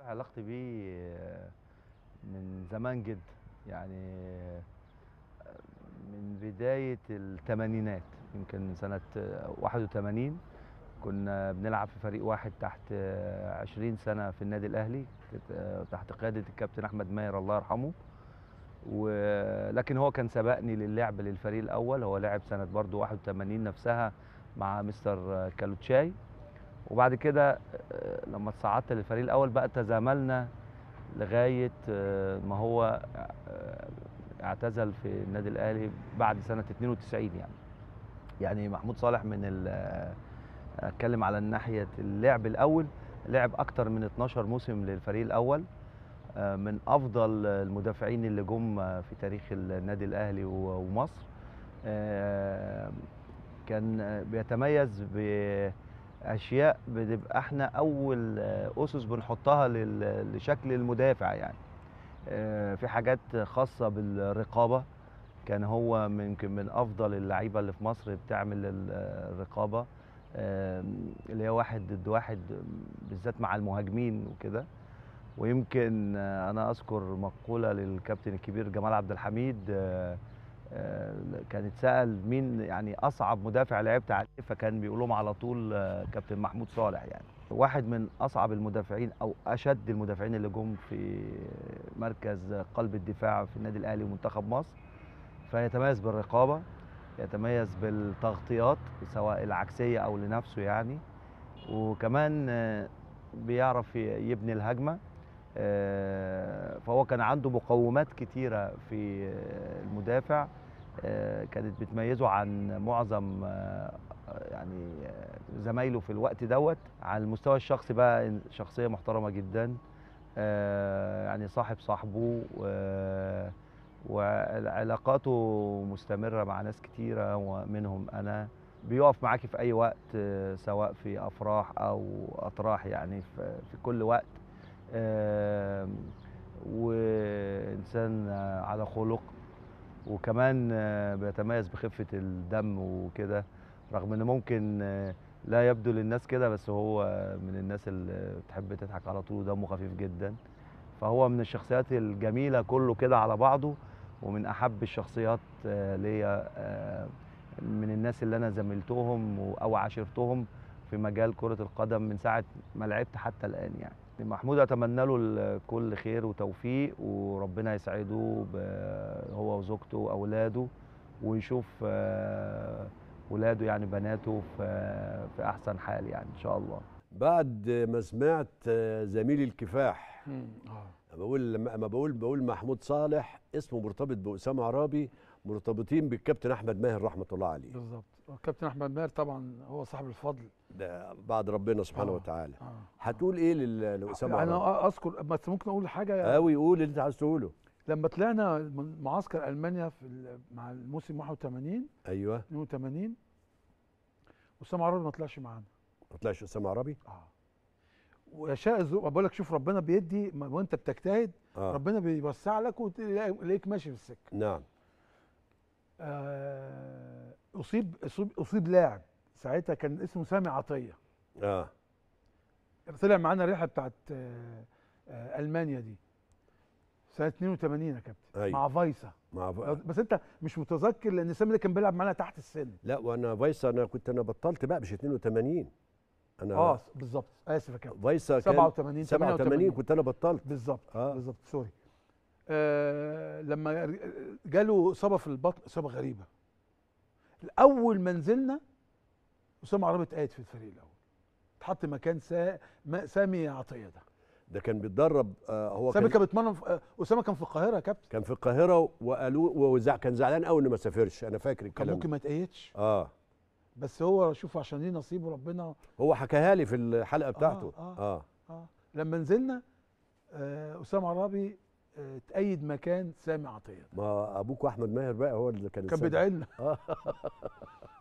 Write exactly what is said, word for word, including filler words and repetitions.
علاقتي بيه من زمان جدا، يعني من بداية الثمانينات، يمكن سنة واحد وثمانين كنا بنلعب في فريق واحد تحت عشرين سنة في النادي الأهلي تحت قيادة الكابتن أحمد ماهر الله يرحمه. ولكن هو كان سبقني للعب للفريق الأول، هو لعب سنة برضو واحد وثمانين نفسها مع مستر كالوتشاي. وبعد كده لما اتصعدت للفريق الأول بقى تزاملنا لغاية ما هو اعتزل في النادي الأهلي بعد سنة اثنين وتسعين. يعني يعني محمود صالح من اتكلم على الناحية اللعب الأول، لعب أكتر من اتناشر موسم للفريق الأول، من أفضل المدافعين اللي جم في تاريخ النادي الأهلي ومصر. كان بيتميز بأشياء بتبقى احنا أول أسس بنحطها لشكل المدافع. يعني في حاجات خاصة بالرقابة، كان هو يمكن من أفضل اللعيبة اللي في مصر بتعمل الرقابة، اللي هي واحد ضد واحد بالذات مع المهاجمين وكده. ويمكن أنا أذكر مقولة للكابتن الكبير جمال عبد الحميد، كان اتسأل مين يعني أصعب مدافع لعبت عليه، فكان بيقول لهم على طول كابتن محمود صالح. يعني واحد من أصعب المدافعين أو أشد المدافعين اللي جم في مركز قلب الدفاع في النادي الأهلي ومنتخب مصر. فيتميز بالرقابة، يتميز بالتغطيات سواء العكسية أو لنفسه يعني، وكمان بيعرف يبني الهجمة. فهو كان عنده مقومات كتيرة في المدافع كانت بتميزه عن معظم يعني زمايله في الوقت دوت. على المستوى الشخصي بقى شخصية محترمة جدا، يعني صاحب صاحبه، وعلاقاته مستمرة مع ناس كتيرة ومنهم أنا. بيقف معاكي في أي وقت سواء في أفراح أو أطراح، يعني في كل وقت. وإنسان على خلق، وكمان بيتميز بخفة الدم وكده، رغم إنه ممكن لا يبدو للناس كده، بس هو من الناس اللي بتحب تضحك على طول ودمه خفيف جدا. فهو من الشخصيات الجميلة كله كده على بعضه، ومن أحب الشخصيات ليا، من الناس اللي أنا زميلتهم أو عاشرتهم في مجال كرة القدم من ساعة ما لعبت حتى الآن. يعني محمود أتمنى له كل خير وتوفيق، وربنا يسعده هو وزوجته وأولاده، ويشوف ولاده يعني بناته في أحسن حال يعني إن شاء الله. بعد ما سمعت زميلي الكفاح بقول لما بقول بقول محمود صالح اسمه مرتبط بأسامة عرابي، مرتبطين بالكابتن احمد ماهر رحمه الله عليه. بالظبط، الكابتن احمد ماهر طبعا هو صاحب الفضل ده بعد ربنا سبحانه آه. وتعالى. آه. هتقول ايه لأسامة عرابي؟ انا اذكر بس ممكن اقول حاجه قوي، قول اللي انت عايز تقوله. لما طلعنا من معسكر المانيا في مع الموسم واحد وثمانين ايوه اثنين وثمانين، اسامه عرابي ما طلعش معانا. ما طلعش اسامه عرابي؟ اه ويشاء الذوق، بقول لك شوف ربنا بيدي وانت بتجتهد. آه. ربنا بيوسع لك وتلاقيك ماشي في السكه. نعم. آه اصيب اصيب اصيب لاعب ساعتها كان اسمه سامي عطيه. اه طلع معانا الرحله بتاعت آه آه المانيا دي سنه اثنين وثمانين يا كابتن. أيوة. مع فايسا. مع ف... بس انت مش متذكر لان سامي ده كان بيلعب معانا تحت السن. لا وانا فايسا انا كنت انا بطلت بقى مش اثنين وثمانين. انا اه بالظبط، اسف يا كابتن. فايسا سبعة وثمانين سبعة وثمانين كنت انا بطلت بالظبط. اه بالظبط سوري. آه لما جاله اصابه في البطن، اصابه غريبه. اول ما نزلنا اسامه عرابي اتقيد في الفريق الاول، اتحط مكان سا... سامي عطيه ده. ده كان بيتدرب آه هو سامي كان بيتمرن في... اسامه كان في القاهره يا كابتن. كان في القاهره وقالوا وزع كان زعلان قوي انه ما سافرش، انا فاكر الكلام. كان ممكن ما اتقيدش. اه بس هو شوف عشان ليه نصيب وربنا. هو حكاها لي في الحلقه بتاعته. اه اه, آه. آه. لما نزلنا آه اسامه عرابي اتأيد مكان سامي عطيه. ما ابوك واحمد ماهر بقى هو اللي كان كان بيدعي لنا.